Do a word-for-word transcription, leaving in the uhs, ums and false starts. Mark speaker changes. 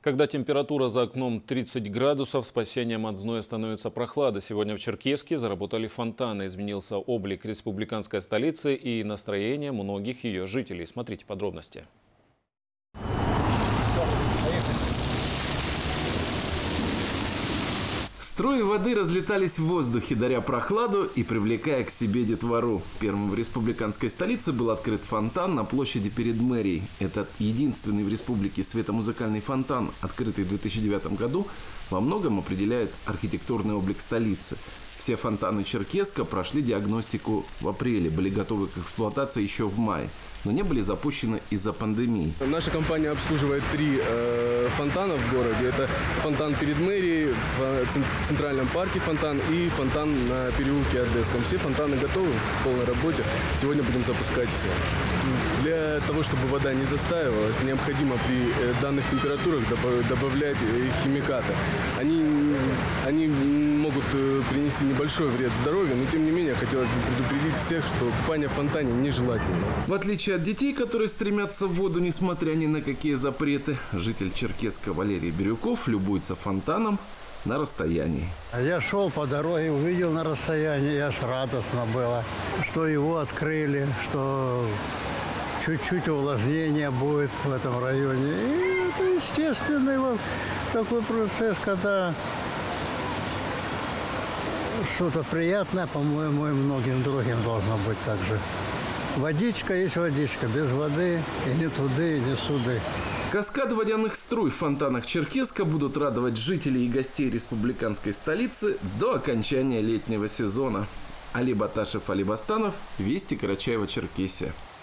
Speaker 1: Когда температура за окном тридцать градусов, спасением от зноя становится прохлада. Сегодня в Черкесске заработали фонтаны. Изменился облик республиканской столицы и настроение многих ее жителей. Смотрите подробности.
Speaker 2: Струи воды разлетались в воздухе, даря прохладу и привлекая к себе детвору. Первым в республиканской столице был открыт фонтан на площади перед мэрией. Этот единственный в республике светомузыкальный фонтан, открытый в две тысячи девятом году, во многом определяет архитектурный облик столицы. Все фонтаны Черкесска прошли диагностику в апреле, были готовы к эксплуатации еще в мае, но не были запущены из-за пандемии.
Speaker 3: Наша компания обслуживает три э, фонтана в городе. Это фонтан перед мэрией, в Центральном парке фонтан и фонтан на переулке Одесском. Все фонтаны готовы в полной работе. Сегодня будем запускать все. Для того, чтобы вода не застаивалась, необходимо при данных температурах добавлять химикаты. Они, они могут принести небольшой вред здоровью, но тем не менее хотелось бы предупредить всех, что купание в фонтане нежелательно.
Speaker 2: В отличие от детей, которые стремятся в воду, несмотря ни на какие запреты, житель Черкесска Валерий Бирюков любуется фонтаном на расстоянии.
Speaker 4: Я шел по дороге, увидел на расстоянии, аж радостно было, что его открыли, что чуть-чуть увлажнения будет в этом районе. И это естественный вот такой процесс, когда что-то приятное, по-моему, и многим другим должно быть так же. Водичка есть водичка, без воды и ни туды, и ни суды.
Speaker 2: Каскады водяных струй в фонтанах Черкесска будут радовать жителей и гостей республиканской столицы до окончания летнего сезона. Али Баташев, Али Бастанов, Вести, Карачаево-Черкесия.